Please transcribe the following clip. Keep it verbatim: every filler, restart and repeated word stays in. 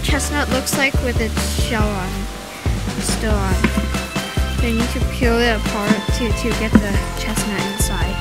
chestnut looks like with its shell on, still on. Then you can peel it apart to, to get the chestnut inside.